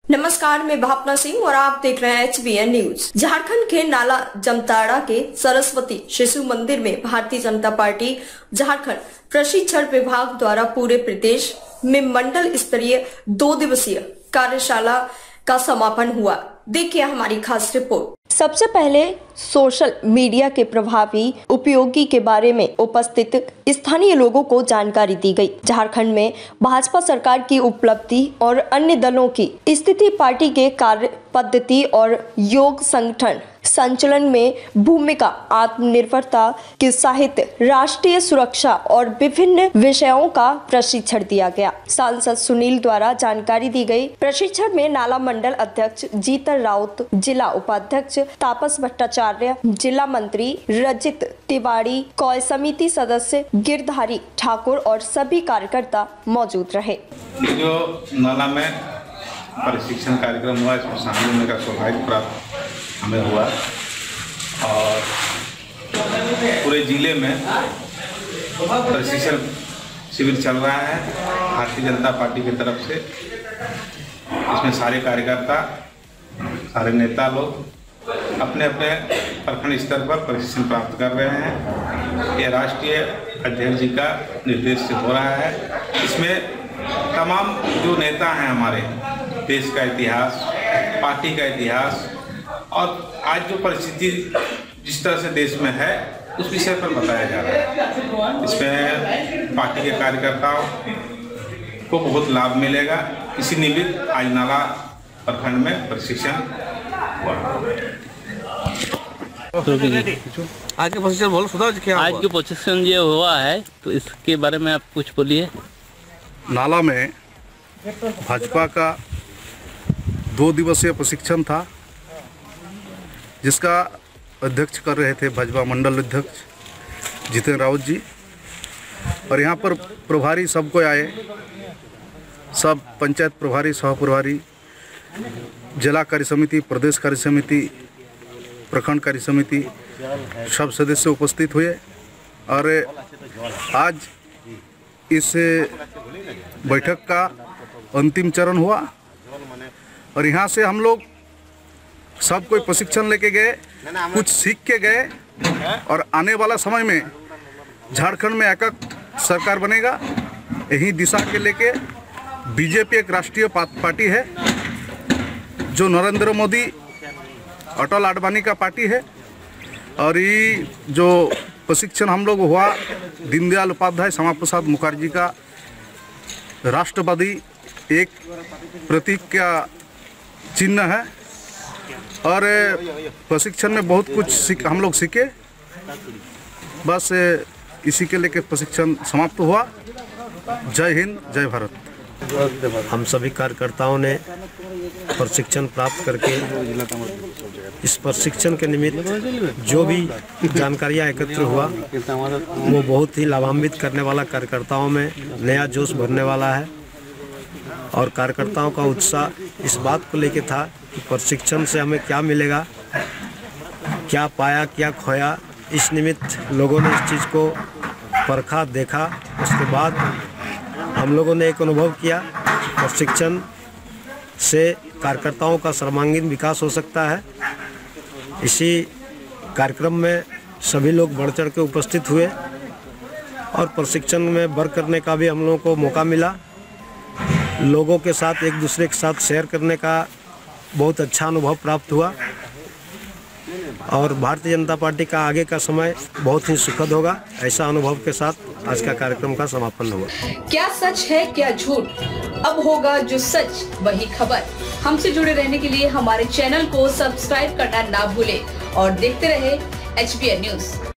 नमस्कार, मैं भावना सिंह और आप देख रहे हैं HBN न्यूज। झारखंड के नाला जामताड़ा के सरस्वती शिशु मंदिर में भारतीय जनता पार्टी झारखंड प्रशिक्षण विभाग द्वारा पूरे प्रदेश में मंडल स्तरीय 2 दिवसीय कार्यशाला का समापन हुआ। देखिए हमारी खास रिपोर्ट। सबसे पहले सोशल मीडिया के प्रभावी उपयोगी के बारे में उपस्थित स्थानीय लोगों को जानकारी दी गई। झारखंड में भाजपा सरकार की उपलब्धि और अन्य दलों की स्थिति, पार्टी के कार्य पद्धति और योग संगठन संचालन में भूमिका, आत्मनिर्भरता के साहित्य, राष्ट्रीय सुरक्षा और विभिन्न विषयों का प्रशिक्षण दिया गया। सांसद सुनील द्वारा जानकारी दी गई। प्रशिक्षण में नाला मंडल अध्यक्ष जीतन राउत, जिला उपाध्यक्ष तापस भट्टाचार्य, जिला मंत्री रजित तिवारी, कॉय समिति सदस्य गिरधारी ठाकुर और सभी कार्यकर्ता मौजूद रहे। जो नाला में प्रशिक्षण कार्यक्रम हुआ, इसमें शामिल होने का सौभाग्य प्राप्त हमें हुआ और पूरे जिले में प्रशिक्षण शिविर चल रहा है भारतीय जनता पार्टी की तरफ से। इसमें सारे कार्यकर्ता, सारे नेता लोग अपने अपने प्रखंड स्तर पर प्रशिक्षण प्राप्त कर रहे हैं। ये राष्ट्रीय अध्यक्ष जी का निर्देश से हो रहा है। इसमें तमाम जो नेता हैं हमारे देश का इतिहास, पार्टी का इतिहास और आज जो परिस्थिति जिस तरह से देश में है उस विषय पर बताया जा रहा है। इसमें पार्टी के कार्यकर्ताओं को बहुत लाभ मिलेगा। इसी निमित्त आज नाला प्रखंड में प्रशिक्षण हुआ। आज के प्रशिक्षण बोलो सुधा जी, क्या आज के प्रशिक्षण ये हुआ है तो इसके बारे में आप कुछ बोलिए। नाला में भाजपा का 2 दिवसीय प्रशिक्षण था, जिसका अध्यक्ष कर रहे थे भाजपा मंडल अध्यक्ष जीतन राउत जी। और यहाँ पर प्रभारी सबको आए, सब पंचायत प्रभारी, सह प्रभारी, जिला कार्य समिति, प्रदेश कार्य समिति, प्रखंड कार्य समिति, सब सदस्य उपस्थित हुए। और आज इस बैठक का अंतिम चरण हुआ और यहाँ से हम लोग सब कोई प्रशिक्षण लेके गए, कुछ सीख के गए और आने वाला समय में झारखंड में एकक सरकार बनेगा। यही दिशा के लेके बीजेपी एक राष्ट्रीय पार्टी है जो नरेंद्र मोदी, अटल आडवाणी का पार्टी है। और ये जो प्रशिक्षण हम लोग हुआ, दीनदयाल उपाध्याय, श्यामा प्रसाद मुखर्जी का राष्ट्रवादी एक प्रतीक का चिन्ह है। और प्रशिक्षण में बहुत कुछ हम लोग सीखे। बस इसी के लेके प्रशिक्षण समाप्त हुआ। जय हिंद, जय भारत। हम सभी कार्यकर्ताओं ने प्रशिक्षण प्राप्त करके इस प्रशिक्षण के निमित्त जो भी जानकारियाँ एकत्र हुआ वो बहुत ही लाभान्वित करने वाला, कार्यकर्ताओं में नया जोश भरने वाला है। और कार्यकर्ताओं का उत्साह इस बात को लेके था कि प्रशिक्षण से हमें क्या मिलेगा, क्या पाया, क्या खोया। इस निमित्त लोगों ने इस चीज़ को परखा, देखा। उसके बाद हम लोगों ने एक अनुभव किया कि प्रशिक्षण से कार्यकर्ताओं का सर्वांगीण विकास हो सकता है। इसी कार्यक्रम में सभी लोग बढ़ चढ़ के उपस्थित हुए और प्रशिक्षण में वर्क करने का भी हम लोगों को मौका मिला। लोगों के साथ, एक दूसरे के साथ शेयर करने का बहुत अच्छा अनुभव प्राप्त हुआ और भारतीय जनता पार्टी का आगे का समय बहुत ही सुखद होगा। ऐसा अनुभव के साथ आज का कार्यक्रम का समापन हुआ। क्या सच है, क्या झूठ, अब होगा जो सच वही खबर। हमसे जुड़े रहने के लिए हमारे चैनल को सब्सक्राइब करना ना भूलें और देखते रहे HBN न्यूज।